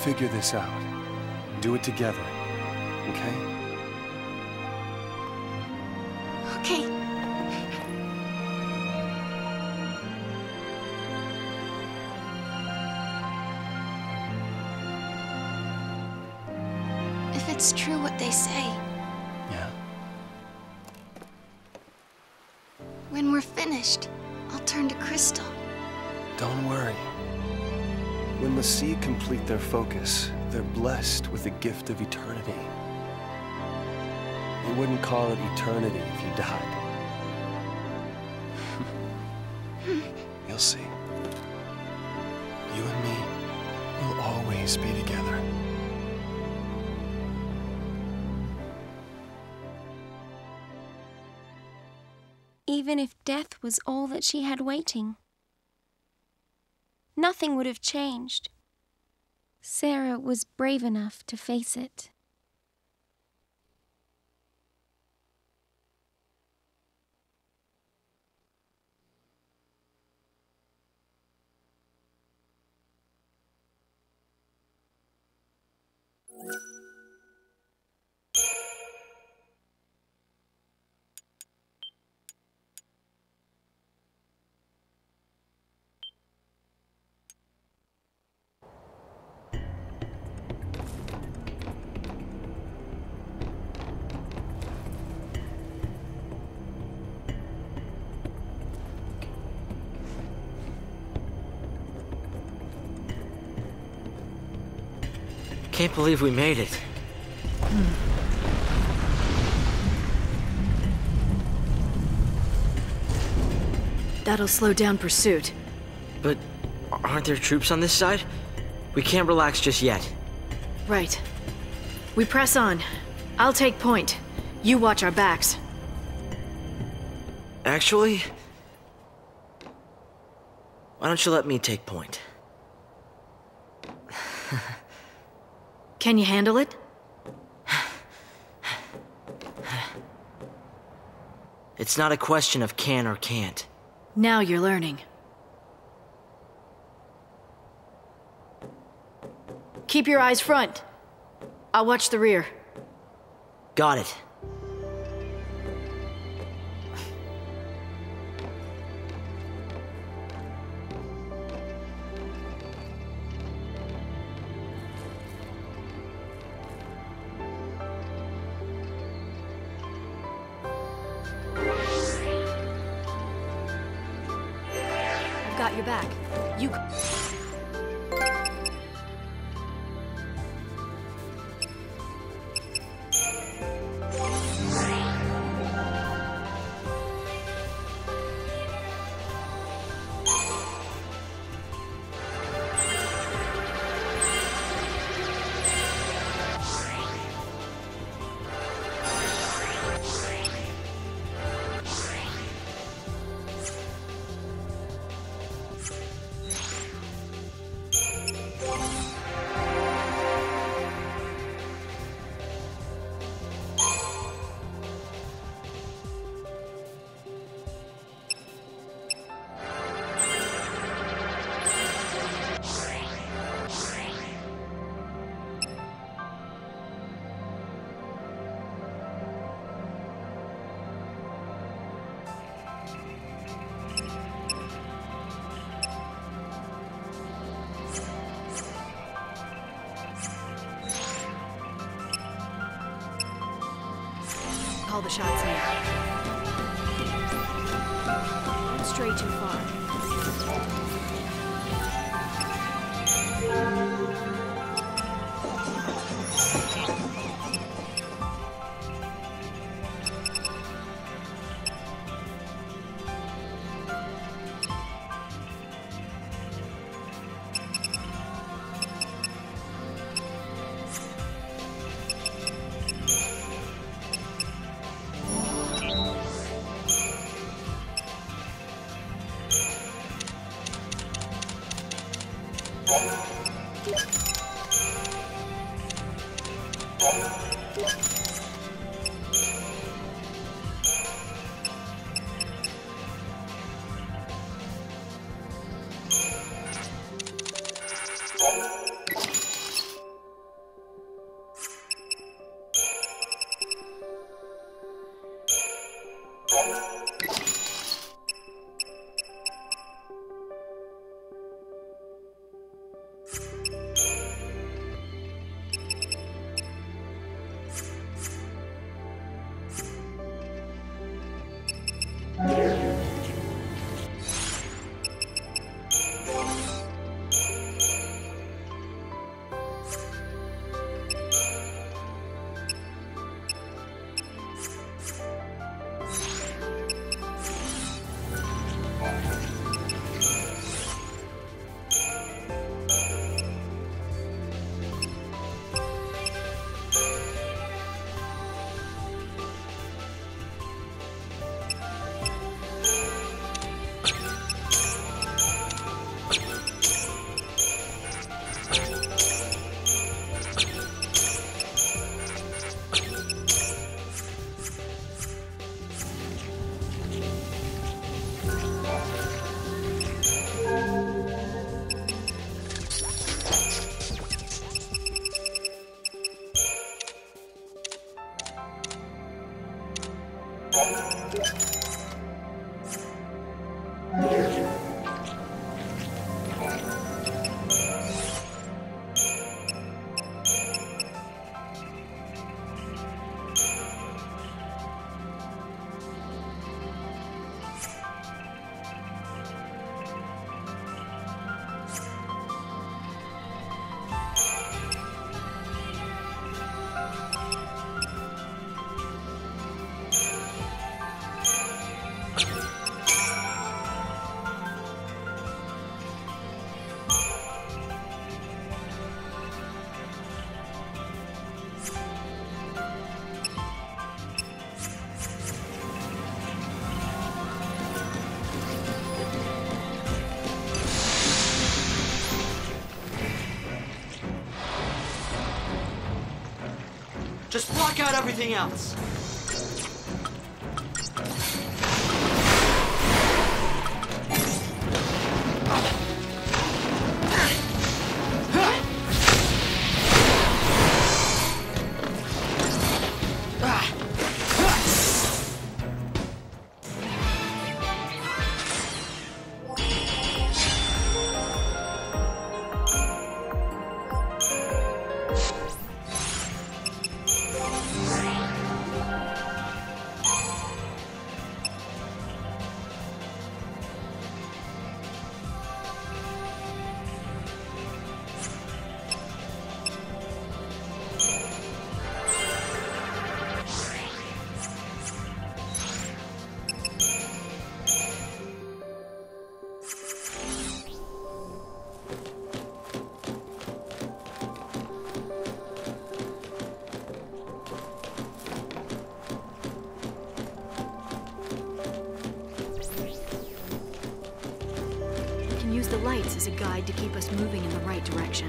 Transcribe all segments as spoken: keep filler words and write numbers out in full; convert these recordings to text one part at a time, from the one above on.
figure this out. Do it together, okay? Okay. If it's true what they say, Yeah? when we're finished, I'll turn to Crystal. Don't worry. When the Seed complete their focus, they're blessed with the gift of eternity. They wouldn't call it eternity if you died. You'll see. You and me will always be together. Even if death was all that she had waiting, nothing would have changed. Sarah was brave enough to face it. Can't believe we made it. That'll slow down pursuit. But aren't there troops on this side? We can't relax just yet. Right. We press on. I'll take point. You watch our backs. Actually, why don't you let me take point? Can you handle it? It's not a question of can or can't. Now you're learning. Keep your eyes front. I'll watch the rear. Got it. I've got your back. You... Call the shots now. Don't stray too far. Just block out everything else. Use the lights as a guide to keep us moving in the right direction.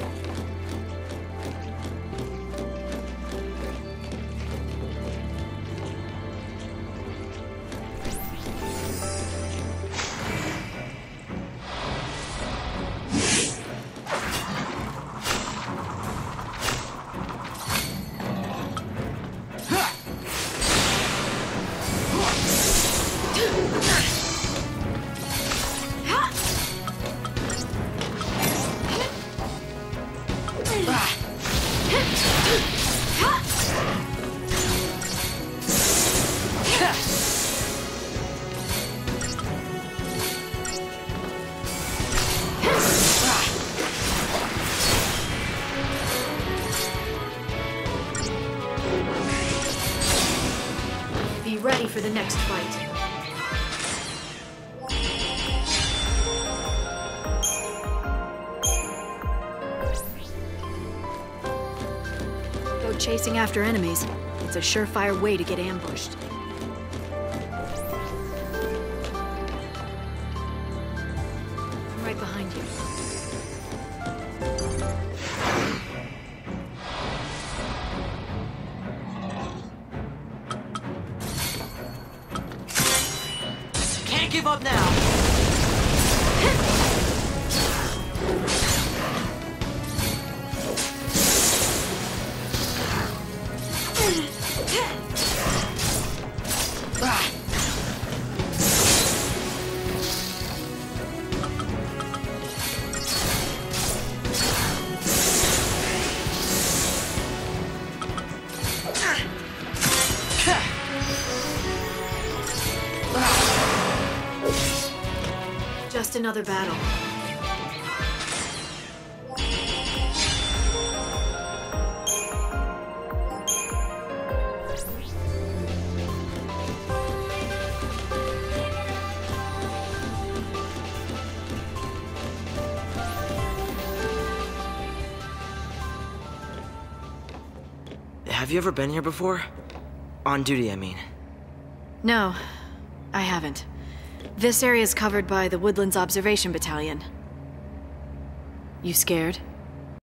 Be ready for the next fight. Go chasing after enemies. It's a surefire way to get ambushed. I'm right behind you. Give up now! Just another battle. Have you ever been here before? On duty, I mean. No, I haven't. This area is covered by the Woodlands Observation Battalion. You scared?